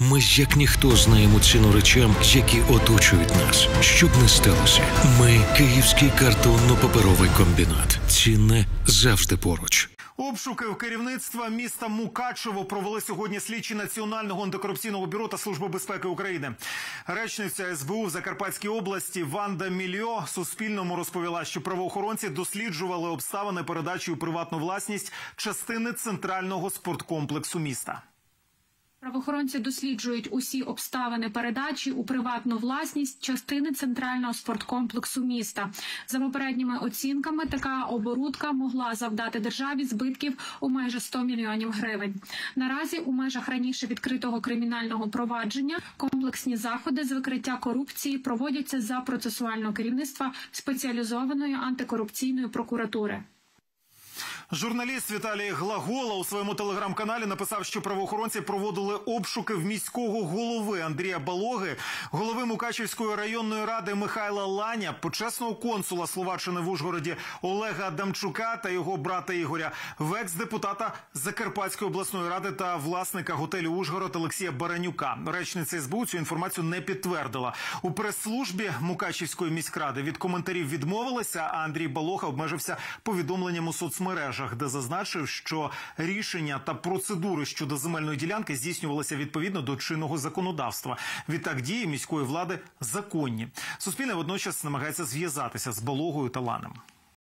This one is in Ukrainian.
Ми як ніхто знаємо ціну речам, які оточують нас. Щоб не сталося, ми – Київський картонно-паперовий комбінат. Цінне завжди поруч. Обшуки в керівництва міста Мукачево провели сьогодні слідчі Національного антикорупційного бюро та Служби безпеки України. Речниця СБУ в Закарпатській області Ванда Мільйо Суспільному розповіла, що правоохоронці досліджували обставини передачі у приватну власність частини центрального спорткомплексу міста. Правоохоронці досліджують усі обставини передачі у приватну власність частини центрального спорткомплексу міста. За попередніми оцінками, така оборудка могла завдати державі збитків у майже 100 мільйонів гривень. Наразі у межах раніше відкритого кримінального провадження комплексні заходи з викриття корупції проводяться за процесуального керівництва спеціалізованої антикорупційної прокуратури. Журналіст Віталій Глагола у своєму телеграм-каналі написав, що правоохоронці проводили обшуки в міського голови Андрія Балоги, голови Мукачівської районної ради Михайла Ланя, почесного консула Словаччини в Ужгороді Олега Адамчука та його брата Ігоря, в екс-депутата Закарпатської обласної ради та власника готелю «Ужгород» Олексія Баранюка. Речниця СБУ цю інформацію не підтвердила. У прес-службі Мукачівської міськради від коментарів відмовилися, а Андрій Балога обмежився повідомленням у соцмережах, де зазначив, що рішення та процедури щодо земельної ділянки здійснювалися відповідно до чинного законодавства. Відтак дії міської влади законні. Суспільне водночас намагається зв'язатися з Балогою та Ланем.